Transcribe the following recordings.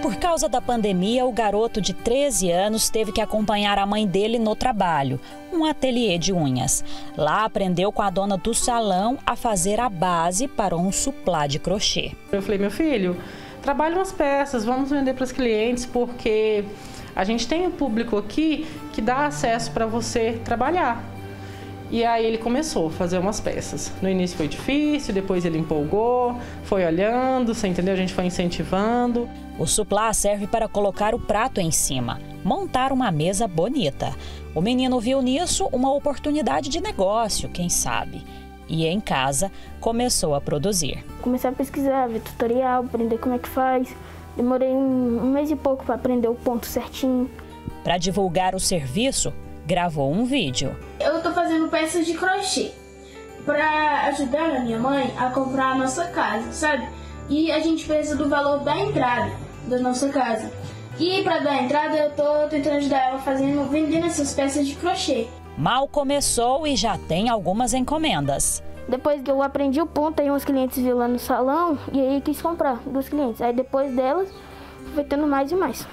Por causa da pandemia, o garoto de 13 anos teve que acompanhar a mãe dele no trabalho, um ateliê de unhas. Lá aprendeu com a dona do salão a fazer a base para um suplá de crochê. Eu falei, meu filho, trabalhe umas peças, vamos vender para os clientes, porque a gente tem um público aqui que dá acesso para você trabalhar. E aí ele começou a fazer umas peças. No início foi difícil, depois ele empolgou, foi olhando, você entendeu? A gente foi incentivando. O suplá serve para colocar o prato em cima, montar uma mesa bonita. O menino viu nisso uma oportunidade de negócio, quem sabe. E em casa começou a produzir. Comecei a pesquisar, ver tutorial, aprender como é que faz. Demorei um mês e pouco para aprender o ponto certinho. Para divulgar o serviço, gravou um vídeo. Eu estou fazendo peças de crochê para ajudar a minha mãe a comprar a nossa casa, sabe? E a gente precisa do valor da entrada da nossa casa. E para dar a entrada eu estou tentando ajudar ela vendendo essas peças de crochê. Mal começou e já tem algumas encomendas. Depois que eu aprendi o ponto, aí uns clientes viram lá no salão e aí quis comprar dos clientes. Aí depois delas, foi tendo mais e mais.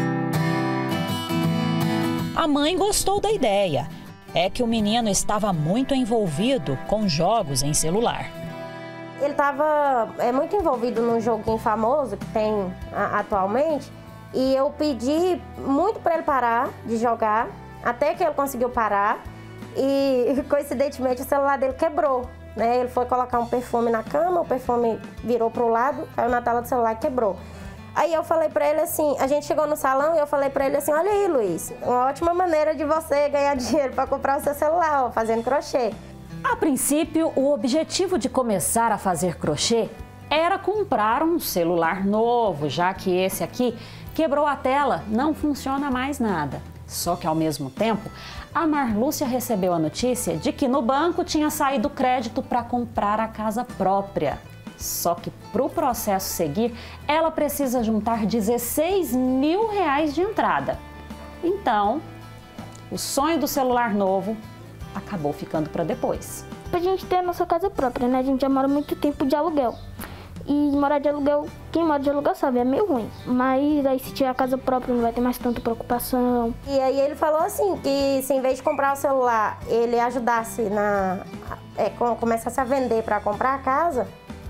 A mãe gostou da ideia. É que o menino estava muito envolvido com jogos em celular. Ele estava muito envolvido num joguinho famoso que tem atualmente e eu pedi muito para ele parar de jogar, até que ele conseguiu parar e coincidentemente o celular dele quebrou. Né? Ele foi colocar um perfume na cama, o perfume virou para o lado, caiu na tela do celular e quebrou. Aí eu falei pra ele assim, a gente chegou no salão e eu falei pra ele assim, olha aí, Luiz, uma ótima maneira de você ganhar dinheiro para comprar o seu celular, ó, fazendo crochê. A princípio, o objetivo de começar a fazer crochê era comprar um celular novo, já que esse aqui quebrou a tela, não funciona mais nada. Só que ao mesmo tempo, a Marlúcia recebeu a notícia de que no banco tinha saído crédito para comprar a casa própria. Só que para o processo seguir, ela precisa juntar R$16 mil de entrada. Então, o sonho do celular novo acabou ficando para depois. A gente ter a nossa casa própria, né? A gente já mora muito tempo de aluguel. E morar de aluguel, quem mora de aluguel sabe, é meio ruim. Mas aí se tiver a casa própria não vai ter mais tanta preocupação. E aí ele falou assim, que se em vez de comprar o celular, ele ajudasse começasse a vender para comprar a casa,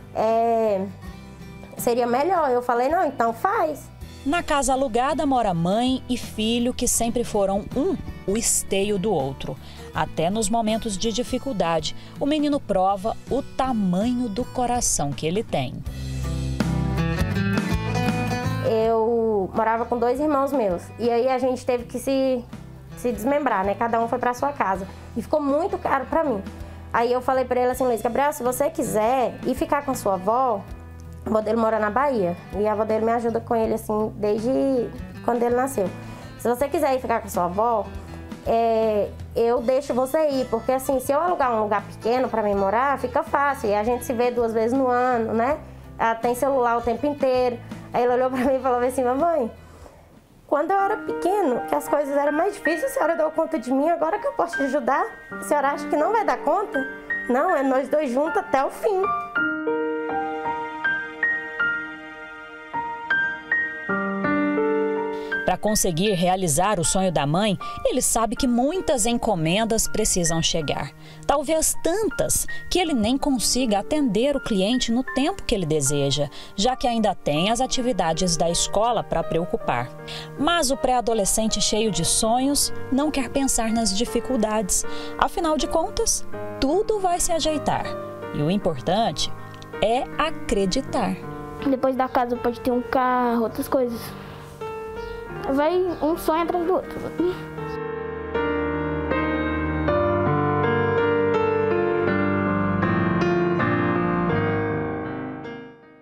seria melhor. Eu falei, não, então faz. Na casa alugada mora mãe e filho que sempre foram o esteio do outro. Até nos momentos de dificuldade, o menino prova o tamanho do coração que ele tem. Eu morava com 2 irmãos meus e aí a gente teve que se desmembrar, né? Cada um foi para sua casa e ficou muito caro para mim. Aí eu falei para ele assim, Luiz Gabriel, se você quiser ir ficar com a sua avó, a avó dele mora na Bahia e a avó dele me ajuda com ele assim desde quando ele nasceu. Se você quiser ir ficar com a sua avó, eu deixo você ir, porque assim, se eu alugar um lugar pequeno para mim morar, fica fácil e a gente se vê 2 vezes no ano, né? Ela tem celular o tempo inteiro. Aí ele olhou para mim e falou assim, mamãe, quando eu era pequeno, que as coisas eram mais difíceis, a senhora deu conta de mim, agora que eu posso te ajudar, a senhora acha que não vai dar conta? Não, é nós dois juntos até o fim. Para conseguir realizar o sonho da mãe, ele sabe que muitas encomendas precisam chegar. Talvez tantas que ele nem consiga atender o cliente no tempo que ele deseja, já que ainda tem as atividades da escola para preocupar. Mas o pré-adolescente cheio de sonhos não quer pensar nas dificuldades. Afinal de contas, tudo vai se ajeitar. E o importante é acreditar. Depois da casa pode ter um carro, outras coisas. Vai um sonho atrás do outro.